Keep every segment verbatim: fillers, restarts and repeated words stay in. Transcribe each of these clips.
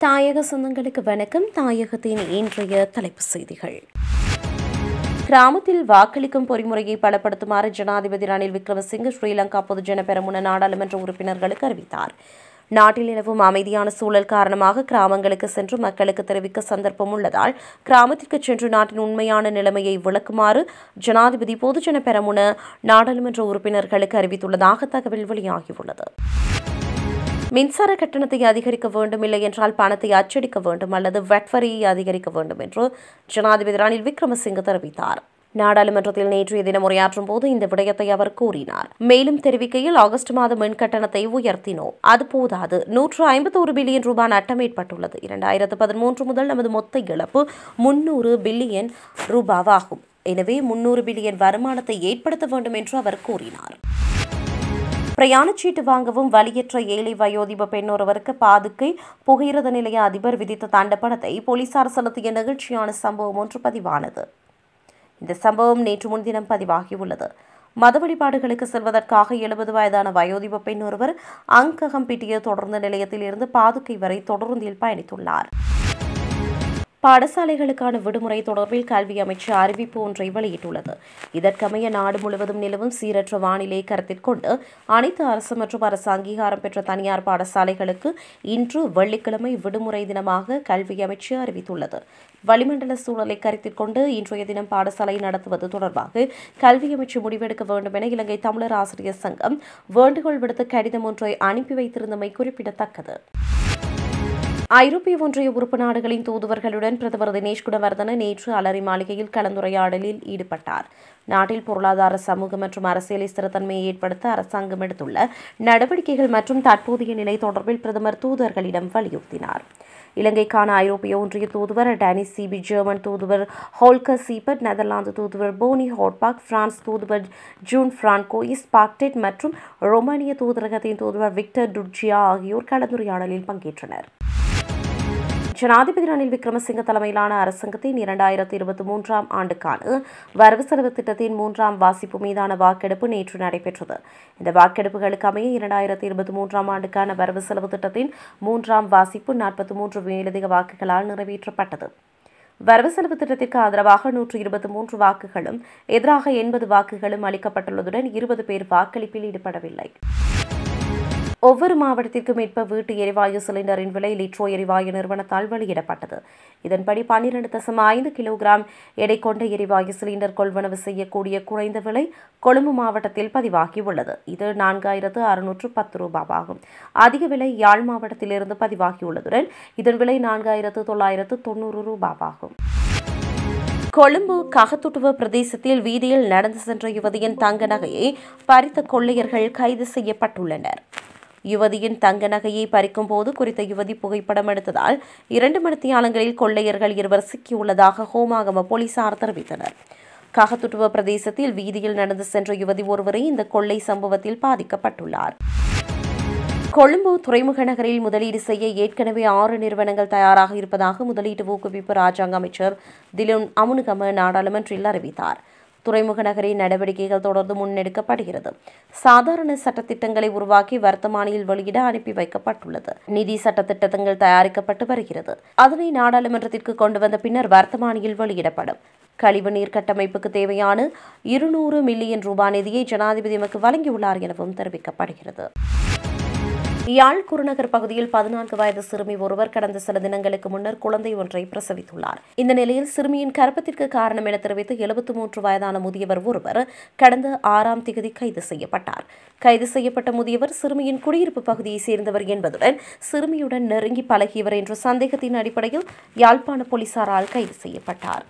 தாயக சொந்தங்களுக்கு வணக்கம். தாயகத்தின் இன்றைய தலைப்புச் செய்திகள். கிராமத்தில் வாக்களிக்கும் பொறிமுறையை பலப்படுத்துமாறு ஜனாதிபதி ரணில் விக்ரமசிங்கே ஸ்ரீலங்கா பொதுஜன பெரமுன நாடாளுமன்ற உறுப்பினர்களுக்கு அறிவித்தார். நாட்டில் நிலவும் அமைதியான சூழல் காரணமாக கிராமங்களுக்கு சென்று மக்களுக்கு தெரிவிக்க சந்தர்ப்பம் உள்ளதால் கிராமத்திற்கு சென்று நாட்டின் உண்மையான நிலைமையை விளக்குமாறு ஜனாதிபதி பொதுஜன பெரமுன நாடாளுமன்ற உறுப்பினர்களுக்கு அறிவித்துள்ளதாக தகவல் வெளியாகியுள்ளது. மின்சார கட்டணத்தை அதிகரிக்க வேண்டும், இல்லை என்றால் பணத்தை அச்சடிக்க வேண்டும் அல்லது வெட் வரியை அதிகரிக்க வேண்டும் என்று ஜனாதிபதி ரணில் விக்ரமசிங்கே தெரிவித்தார். நாடாளுமன்றத்தில் நேற்றைய தினம் உரையாற்றும் போது இந்த விடயத்தை அவர் கூறினார். மேலும் தெரிவிக்கையில், ஆகஸ்ட் மாதம் மின் கட்டணத்தை உயர்த்தினோம், அது போதாது, நூற்று ஐம்பத்தோரு பில்லியன் ரூபாய் நட்டம் ஏற்பட்டுள்ளது. இரண்டாயிரத்து பதிமூன்று முதல் நமது மொத்த இழப்பு முன்னூறு பில்லியன் ரூபாவாகும். எனவே முன்னூறு பில்லியன் வருமானத்தை ஏற்படுத்த வேண்டும் என்று அவர் கூறினார். பிரயாணச்சீட்டு வாங்கவும் வலியற்ற ஏழை வயோதிப பெண்ணொருவருக்கு பாதுகை புகையிரத நிலைய அதிபர் விதித்த தண்டப்பணத்தை போலீசார் செலுத்திய நிகழ்ச்சியான சம்பவம் ஒன்று பதிவானது. இந்த சம்பவம் நேற்று முன்தினம் பதிவாகியுள்ளது. மத வழிபாடுகளுக்கு செல்வதற்காக எழுபது வயதான வயோதிப பெண் ஒருவர் அங்ககம்பிட்டிய தொடர்ந்து நிலையத்தில் இருந்து பாதுகை வரை தொடர்ந்தில் பயணித்துள்ளார். பாடசாலைகளுக்கான விடுமுறை தொடர்பில் கல்வி அமைச்சு அறிவிப்பு ஒன்றை வெளியிட்டுள்ளது. இதற்கமைய நாடு முழுவதும் நிலவும் சீரற்ற வானிலையை கருத்தில் கொண்டு அனைத்து அரசு மற்றும் அரசு அங்கீகாரம் பெற்ற தனியார் பாடசாலைகளுக்கு இன்று வெள்ளிக்கிழமை விடுமுறை தினமாக கல்வி அமைச்சு அறிவித்துள்ளது. வளிமண்டல சூழலை கருத்தில் கொண்டு இன்றைய தினம் பாடசாலை நடத்துவது தொடர்பாக கல்வி அமைச்சு முடிவெடுக்க வேண்டும் என இலங்கை தமிழர் ஆசிரியர் சங்கம் வேண்டுகோள் விடுத்த கடிதம் ஒன்றை அனுப்பி வைத்திருந்தமை குறிப்பிடத்தக்கது. ஐரோப்பிய ஒன்றிய உறுப்பு நாடுகளின் தூதுவர்களுடன் பிரதமர் தினேஷ் குணவர்தன நேற்று அலரி மாளிகையில் கலந்துரையாடலில் ஈடுபட்டார். நாட்டில் பொருளாதார, சமூக மற்றும் அரசியல் ஸ்திரத்தன்மையை ஏற்படுத்த அரசாங்கம் எடுத்துள்ள நடவடிக்கைகள் மற்றும் தற்போதைய நிலை தொடர்பில் பிரதமர் தூதர்களிடம் வலியுறுத்தினார். இலங்கைக்கான ஐரோப்பிய ஒன்றிய தூதுவர் டேனிஸ் சிபி, ஜெர்மன் தூதுவர் ஹோல்கர் சீபர்ட், நெதர்லாந்து தூதுவர் போனி ஹோட்பாக், பிரான்ஸ் தூதுவர் ஜூன் பிரான்கோயிஸ் பாக்டெட் மற்றும் ரோமானிய தூதரகத்தின் தூதுவர் விக்டர் டுட்ஜியா ஆகியோர் கலந்துரையாடலில் பங்கேற்றனர். ஜனாதிபதி ரணில் விக்ரமசிங்கே தலைமையிலான அரசாங்கத்தின் இரண்டாயிரத்தி இருபத்தி மூன்றாம் ஆண்டுக்கான வரவு செலவு திட்டத்தின் மூன்றாம் வாசிப்பு மீதான வாக்கெடுப்பு நேற்று நடைபெற்றது. இந்த வாக்கெடுப்புகளுக்கு அமைய இரண்டாயிரத்தி இருபத்தி மூன்றாம் ஆண்டுக்கான வரவு செலவு திட்டத்தின் மூன்றாம் வாசிப்பு நாற்பத்தி மூன்று மேலதிக வாக்குகளால் நிறைவேற்றப்பட்டது. வரவு செலவு திட்டத்திற்கு ஆதரவாக நூற்று இருபத்தி மூன்று வாக்குகளும் எதிராக எண்பது வாக்குகளும் அளிக்கப்பட்டுள்ளதுடன் இருபது பேர் வாக்களிப்பில் ஈடுபடவில்லை. ஒவ்வொரு மாவட்டத்திற்கும் மேற்ப வீட்டு எரிவாயு சிலிண்டரின் விலை லிட்ரோ எரிவாயு நிறுவனத்தால் வெளியிடப்பட்டது. இதன்படி பன்னிரண்டு தசம் ஐந்து கிலோகிராம் எடை கொண்ட எரிவாயு சிலிண்டர் கொள்வனவு செய்யக்கூடிய குறைந்த விலை கொழும்பு மாவட்டத்தில் பதிவாகியுள்ளது. இது நான்காயிரத்து அறுநூற்று பத்து ரூபாவாகும். அதிக விலை யாழ் மாவட்டத்திலிருந்து பதிவாகியுள்ளதுடன் இதன் விலை நான்காயிரத்து தொள்ளாயிரத்து தொன்னூறு ரூபாவாகும். கொழும்பு ககத்துட்டுவ பிரதேசத்தில் வீதியில் நடந்து சென்ற யுவதியின் தங்க நகையை பறித்த கொள்ளையர்கள் கைது செய்யப்பட்டுள்ளனர். யுவதியின் தங்க நகையை பறிக்கும் போது குறித்த யுவதி புகைப்படம் எடுத்ததால் இரண்டு மணித்தியாலங்களில் கொள்ளையர்கள் இருவர் சிக்கியுள்ளதாக ஹோமாகம போலீசார் தெரிவித்தனர். ககத்துட்டுவ பிரதேசத்தில் வீதியில் நடந்து சென்ற யுவதி ஒருவரை இந்த கொள்ளை சம்பவத்தில் பாதிக்கப்பட்டுள்ளார். கொழும்பு துறைமுக நகரில் முதலீடு செய்ய ஏற்கனவே ஆறு நிறுவனங்கள் தயாராக இருப்பதாக முதலீட்டு ஊக்குவிப்பு ராஜாங்க அமைச்சர் திலுன் அமுனுகம நாடாளுமன்றில் அறிவித்தார். துறைமுக நகரின் நடவடிக்கைகள் தொடர்ந்து முன்னெடுக்கப்படுகிறது. சாதாரண சட்டத்திட்டங்களை உருவாக்கி வர்த்தமானியில் வெளியிட அனுப்பி வைக்கப்பட்டுள்ளது. நிதி சட்டத்திட்டங்கள் தயாரிக்கப்பட்டு வருகிறது. அதனை நாடாளுமன்றத்திற்கு கொண்டு வந்த பின்னர் வர்த்தமானியில் வெளியிடப்படும். கழிவுநீர் கட்டமைப்புக்கு தேவையான இருநூறு மில்லியன் ரூபாய் நிதியை ஜனாதிபதி எமக்கு வழங்கியுள்ளார் எனவும் தெரிவிக்கப்படுகிறது. யாழ் குருநகர் பகுதியில் பதினான்கு வயது சிறுமி ஒருவர் கடந்த சில தினங்களுக்கு முன்னர் குழந்தை ஒன்றை பிரசவித்துள்ளார். இந்த நிலையில் சிறுமியின் கர்ப்பத்திற்கு காரணம் என தெரிவித்து எழுபத்தி மூன்று வயதான முதியவர் ஒருவர் கடந்த ஆறாம் திகதி கைது செய்யப்பட்டார். கைது செய்யப்பட்ட முதியவர் சிறுமியின் குடியிருப்பு பகுதியை சேர்ந்தவர் என்பதுடன் சிறுமியுடன் நெருங்கி பழகியவர் என்ற சந்தேகத்தின் அடிப்படையில் யாழ்ப்பாண போலீசாரால் கைது செய்யப்பட்டார்.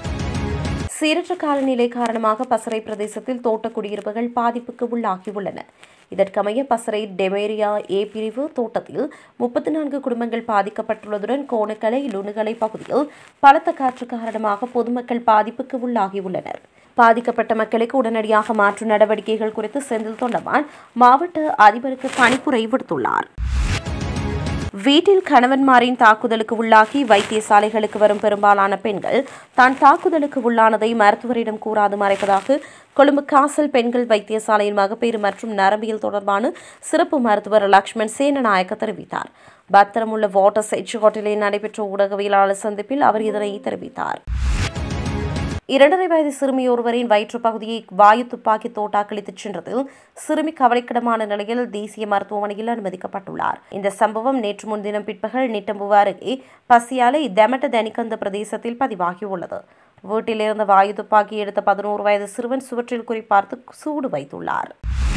சீரற்ற காலநிலை காரணமாக பசறை பிரதேசத்தில் தோட்ட குடியிருப்புகள் பாதிப்புக்கு உள்ளாகியுள்ளன. இதற்கமைய பசறை டெமேரியா ஏ பிரிவு தோட்டத்தில் முப்பத்தி நான்கு குடும்பங்கள் பாதிக்கப்பட்டுள்ளதுடன் கோணக்கலை லுணுகலை பகுதியில் பலத்த காற்று காரணமாக பொதுமக்கள் பாதிப்புக்கு உள்ளாகியுள்ளனர். பாதிக்கப்பட்ட மக்களுக்கு உடனடியாக மாற்று நடவடிக்கைகள் குறித்து செந்தில் தொண்டமான் மாவட்ட அதிபருக்கு பணிப்புரை விடுத்துள்ளார். வீட்டில் கணவன்மாரின் தாக்குதலுக்கு உள்ளாகி வைத்தியசாலைகளுக்கு வரும் பெரும்பாலான பெண்கள் தான் தாக்குதலுக்கு உள்ளானதை மருத்துவரிடம் கூறாது மறைப்பதாக கொழும்பு காசல் பெண்கள் வைத்தியசாலையின் மகப்பேறு மற்றும் நரம்பியல் தொடர்பான சிறப்பு மருத்துவர் லக்ஷ்மண் சேனநாயக்க தெரிவித்தார். பத்திரமுள்ள வாட்டர் செட்ஜ் ஹோட்டலில் நடைபெற்ற ஊடகவியலாளர் சந்திப்பில் அவர் இதனை தெரிவித்தார். இரண்டரை வயது சிறுமி ஒருவரின் வயிற்று பகுதியை வாயு துப்பாக்கி தோட்டாக்களித்துச் சென்றதில் சிறுமி கவலைக்கிடமான நிலையில் தேசிய மருத்துவமனையில் அனுமதிக்கப்பட்டுள்ளார். இந்த சம்பவம் நேற்று முன்தினம் பிற்பகல் நிட்டம்புவ அருகே பசியாலை தெமட்ட தனிகந்த பிரதேசத்தில் பதிவாகியுள்ளது. வீட்டிலிருந்த வாயு துப்பாக்கி எடுத்த பதினோரு வயது சிறுவன் சுவற்றில் குறிப்பார்த்து சூடு வைத்துள்ளார்.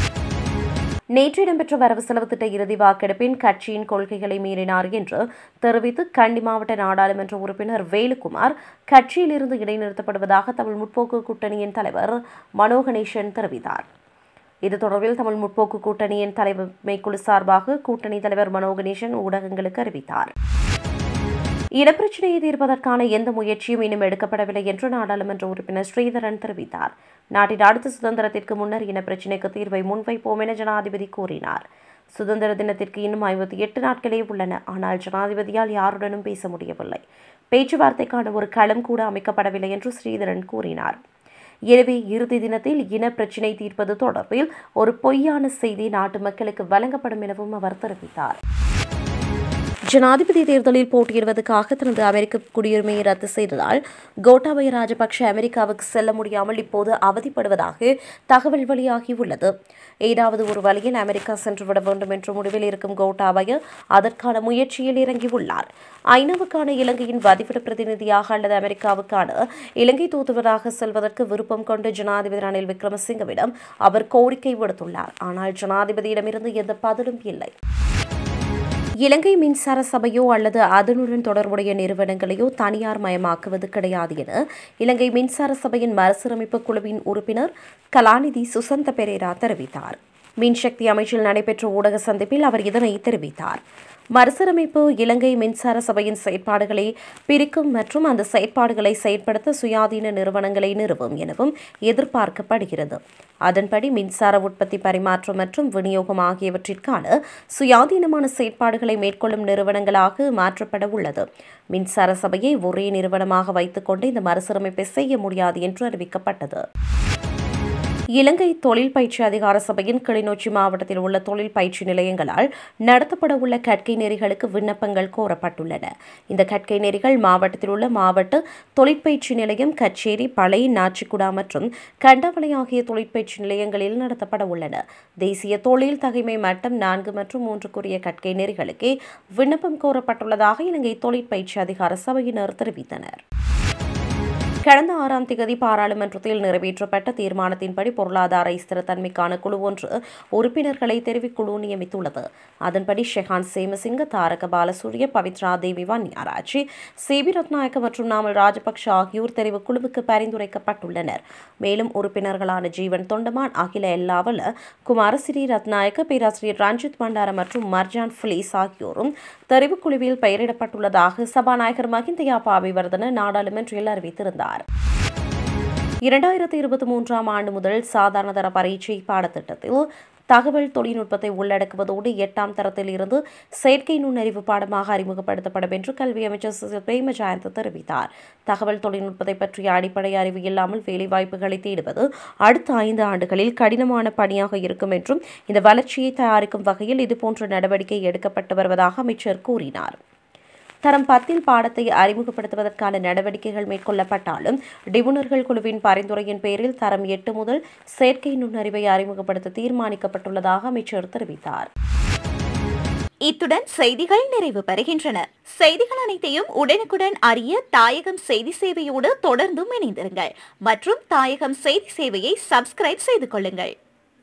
நேற்று இடம்பெற்ற வரவு செலவு திட்ட இறுதி வாக்கெடுப்பின் கட்சியின் கொள்கைகளை மீறினார் என்று தெரிவித்து கண்டி மாவட்ட நாடாளுமன்ற உறுப்பினர் வேலுக்குமார் கட்சியிலிருந்து இடைநிறுத்தப்படுவதாக தமிழ் முற்போக்கு கூட்டணியின் தலைவர் மனோகணேசன் தெரிவித்தார். இது தொடர்பில் தமிழ் முற்போக்கு கூட்டணியின் தலைமைக்குழு சார்பாக கூட்டணி தலைவர் மனோகணேசன் ஊடகங்களுக்கு அறிவித்தார். இனப்பிரச்சினையை தீர்ப்பதற்கான எந்த முயற்சியும் இன்னும் எடுக்கப்படவில்லை என்று நாடாளுமன்ற உறுப்பினர் ஸ்ரீதரன் தெரிவித்தார். நாட்டின் அடுத்த சுதந்திரத்திற்கு முன்னர் இனப்பிரச்சினைக்கு தீர்வை முன்வைப்போம் என ஜனாதிபதி கூறினார். சுதந்திர தினத்திற்கு இன்னும் ஐம்பத்தி எட்டு நாட்களே உள்ளன. ஆனால் ஜனாதிபதியால் யாருடனும் பேச முடியவில்லை. பேச்சுவார்த்தைக்கான ஒரு களம் கூட அமைக்கப்படவில்லை என்று ஸ்ரீதரன் கூறினார். எனவே இறுதி தினத்தில் இனப்பிரச்சினை தீர்ப்பது தொடர்பில் ஒரு பொய்யான செய்தி நாட்டு மக்களுக்கு வழங்கப்படும் எனவும் அவர் தெரிவித்தார். ஜனாதிபதி தேர்தலில் போட்டியிடுவதற்காக தனது அமெரிக்க குடியுரிமையை ரத்து செய்ததால் கோட்டாபய ராஜபக்ஷ அமெரிக்காவுக்கு செல்ல முடியாமல் இப்போது அவதிப்படுவதாக தகவல் வெளியாகியுள்ளது. ஏதாவது ஒரு வழியில் அமெரிக்கா சென்றுவிட வேண்டும் என்ற முடிவில் இருக்கும் கோட்டாபய அதற்கான முயற்சியில் இறங்கியுள்ளார். ஐநாவுக்கான இலங்கையின் வதிவிட பிரதிநிதியாக அல்லது அமெரிக்காவுக்கான இலங்கை தூதுவராக செல்வதற்கு விருப்பம் கொண்டு ஜனாதிபதி ரணில் விக்ரமசிங்கவிடம் அவர் கோரிக்கை விடுத்துள்ளார். ஆனால் ஜனாதிபதியிடமிருந்து எந்த பதிலும் இல்லை. இலங்கை மின்சார சபையோ அல்லது அதனுடன் தொடர்புடைய நிறுவனங்களையோ தனியார் மயமாக்குவது கிடையாது என இலங்கை மின்சார சபையின் மறுசீரமைப்பு குழுவின் உறுப்பினர் கலாநிதி சுசந்த பெரேரா தெரிவித்தார். மின்சக்தி அமைச்சில் நடைபெற்ற ஊடக சந்திப்பில் அவர் இதனை தெரிவித்தார். மறுசீரமைப்பு இலங்கை மின்சார சபையின் செயற்பாடுகளை பிரிக்கும் மற்றும் அந்த செயற்பாடுகளை செயற்படுத்த சுயாதீன நிறுவனங்களை நிறுவும் எனவும் எதிர்பார்க்கப்படுகிறது. அதன்படி மின்சார உற்பத்தி, பரிமாற்றம் மற்றும் விநியோகம் ஆகியவற்றிற்கான சுயாதீனமான செயற்பாடுகளை மேற்கொள்ளும் நிறுவனங்களாக மாற்றப்பட உள்ளது. மின்சார சபையை ஒரே நிறுவனமாக வைத்துக் கொண்டு இந்த மறுசீரமைப்பை செய்ய முடியாது என்று அறிவிக்கப்பட்டது. இலங்கை தொழில் பயிற்சி அதிகார சபையின் கிளிநொச்சி மாவட்டத்தில் உள்ள தொழில் பயிற்சி நிலையங்களால் நடத்தப்பட உள்ள கற்கை நெறிகளுக்கு விண்ணப்பங்கள் கோரப்பட்டுள்ளன. இந்த கற்கை நெறிகள் மாவட்டத்தில் உள்ள மாவட்ட தொழிற்பயிற்சி நிலையம், கச்சேரி, பளை, நாச்சிக்குடா மற்றும் கண்டவளை ஆகிய தொழிற்பயிற்சி நிலையங்களில் நடத்தப்பட உள்ளன. தேசிய தொழில் தகைமை மட்டம் நான்கு மற்றும் மூன்றுக்குரிய கற்கை நெறிகளுக்கே விண்ணப்பம் கோரப்பட்டுள்ளதாக இலங்கை தொழிற்பயிற்சி அதிகார சபையினர் தெரிவித்தனர். கடந்த ஆறாம் தேதி பாராளுமன்றத்தில் நிறைவேற்றப்பட்ட தீர்மானத்தின்படி பொருளாதார ஸ்திரத்தன்மைக்கான குழு ஒன்று உறுப்பினர்களை தெரிவுக்குழு நியமித்துள்ளது. அதன்படி ஷெஹான் சேமசிங்க, தாரக பாலசூரிய, பவித்ரா தேவி வன்னியாராச்சி, சிபி ரத்நாயக்க மற்றும் நாமல் ராஜபக்ஷ ஆகியோர் தெரிவுக்குழுவுக்கு பரிந்துரைக்கப்பட்டுள்ளனர். மேலும் உறுப்பினர்களான ஜீவன் தொண்டமான், அகில எல்லாவல, குமாரசிறி ரத்நாயக்க, பேராசிரியர் ரஞ்சித் பண்டார மற்றும் மர்ஜான் பிலிஸ் ஆகியோரும் தெரிவுக்குழுவில் பெயரிடப்பட்டுள்ளதாக சபாநாயகர் மஹிந்த யாப்பா அபிவர்தன நாடாளுமன்றில் அறிவித்திருந்தார். இரண்டாயிரத்தி இருபத்தி மூன்றாம் ஆண்டு முதல் சாதாரண தர பரீட்சை பாடத்திட்டத்தில் தகவல் தொழில்நுட்பத்தை உள்ளடக்குவதோடு எட்டாம் தரத்தில் இருந்து செயற்கை நுண்ணறிவு பாடமாக அறிமுகப்படுத்தப்படும் என்று கல்வி அமைச்சர் பிரேம ஜெயந்த் தெரிவித்தார். தகவல் தொழில்நுட்பத்தை பற்றிய அடிப்படை அறிவு இல்லாமல் வேலைவாய்ப்புகளை தேடுவது அடுத்த ஐந்து ஆண்டுகளில் கடினமான பணியாக இருக்கும் என்றும் இந்த வளர்ச்சியை தயாரிக்கும் வகையில் இதுபோன்ற நடவடிக்கை எடுக்கப்பட்டு வருவதாக அமைச்சர் கூறினார். தரம் பத்தில் பாடத்தை அறிமுகப்படுத்துவதற்கான நடவடிக்கைகள் மேற்கொள்ளப்பட்டாலும் நிபுணர்கள் குழுவின் பரிந்துரையின் பேரில் தரம் எட்டு முதல் செயற்கை நுண்ணறிவை அறிமுகப்படுத்த தீர்மானிக்கப்பட்டுள்ளதாக அமைச்சர் தெரிவித்தார். இத்துடன் செய்திகள் நிறைவு பெறுகின்றன. செய்திகள் அனைத்தையும் உடனுக்குடன் அறிய தாயகம் செய்தி சேவையோடு தொடர்ந்தும் இணைந்திருங்கள் மற்றும் தாயகம் செய்தி சேவையை சப்ஸ்கிரைப் செய்து கொள்ளுங்கள்.